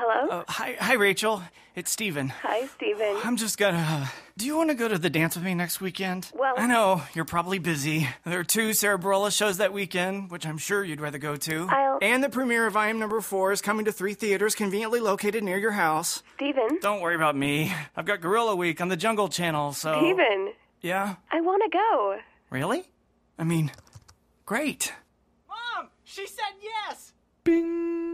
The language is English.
Hello? Hi, Rachel. It's Steven. Hi, Steven. I'm just gonna... Do you want to go to the dance with me next weekend? Well... I know, you're probably busy. There are 2 Sarah Bareilles shows that weekend, which I'm sure you'd rather go to. And the premiere of I Am Number 4 is coming to 3 theaters conveniently located near your house. Steven? Don't worry about me. I've got Gorilla Week on the Jungle Channel, so... Steven? Yeah? I want to go. Really? I mean, great. Mom! She said yes! Bing!